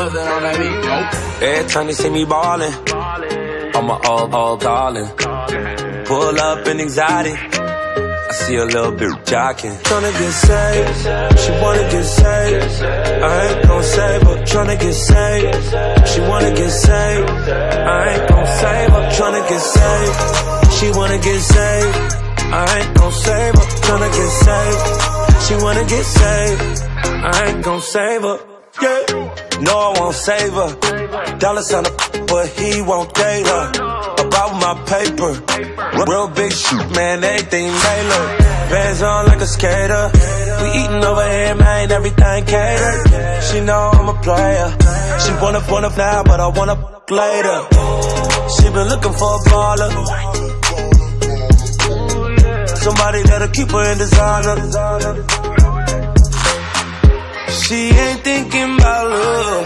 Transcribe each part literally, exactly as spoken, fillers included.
nothing on that beat. Nope. Every time they see me ballin', I'm a all, all darling. Pull up in anxiety, I see a little bit jocking. Tryna get saved, she wanna get saved. I ain't gon' save her, tryna get saved. She wanna get saved, I ain't gon' save her. Tryna get saved, she wanna get saved. I ain't gon' save her, tryna get saved. She wanna get saved, I ain't gon' save her. Yeah, no, I won't save her. Dollar sign a but he won't date her. About my paper, real big shit, man, everything tailored. Bands on like a skater. We eatin' over here, man, everything catered. She know I'm a player. She wanna wanna now, but I wanna later. She been looking for a baller. Somebody that'll keep her in designer. She ain't thinking about love.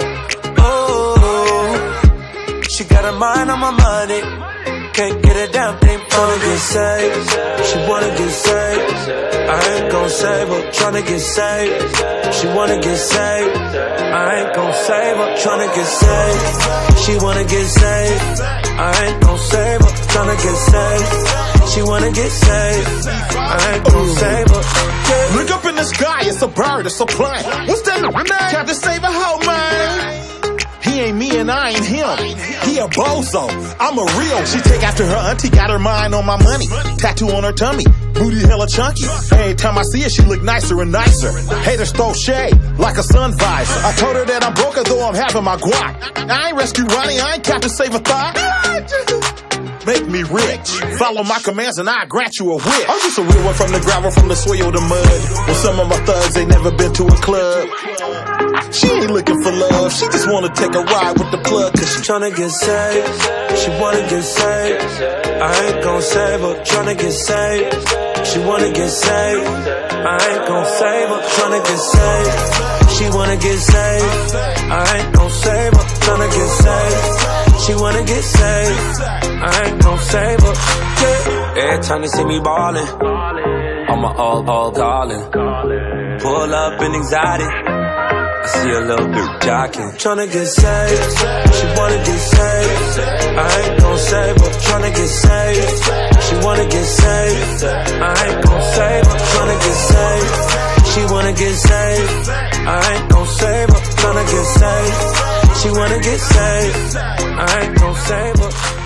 Oh, she got her mind on my money. Can't get a damn thing. Tryna get saved, she wanna get saved. I ain't gon' save her, tryna get saved. She wanna get saved, I ain't gon' save her. Tryna get saved, she wanna get saved. I ain't gon' save her, tryna get saved. She wanna get saved, I ain't gon' save her. Yeah. Look up in the sky, it's a bird, it's a plane. What's that name? Captain Save a hoe, man. He ain't me and I ain't him. He a bozo, I'm a real. She take after her auntie, got her mind on my money. Tattoo on her tummy, booty hella chunky. Every time I see her, she look nicer and nicer. Haters throw shade like a sun visor. I told her that I'm broke, though I'm having my guac. I ain't rescue Ronnie, I ain't Captain Save a thought. Make me rich, follow my commands and I grant you a whip. I'm just a real one from the gravel, from the soil to mud. Well, some of my thugs ain't never been to a club. She ain't looking for love, she just wanna take a ride with the plug. Cause she tryna get saved, she wanna get saved. I ain't gon' save her, tryna get saved. She wanna get saved, I ain't gon' save her. Tryna get saved, she wanna get saved. I ain't gon' save her, tryna get saved. She wanna get saved, I ain't gon' save her. Yeah. Every time they see me ballin', I'm a all, all darling. Pull up in anxiety, I see a little bit jocking. Tryna get saved, she wanna get saved. I ain't gon' save her, tryna get saved. She wanna get saved, I ain't gon' save her. Tryna get saved, she wanna get saved. I ain't gon' save her, tryna get saved. She wanna get saved, I ain't gon' save her.